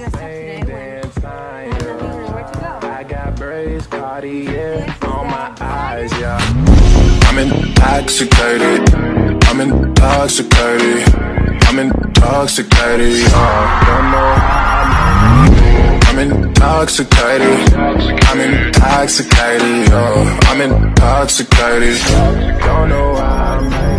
dressed up today when I had nothing nowhere to go. I got braids, Cartier on my eyes, yeah. I'm intoxicated, I'm intoxicated, I'm intoxicated, don't know how I'm intoxicated, I'm intoxicated, I'm intoxicated, don't know why I made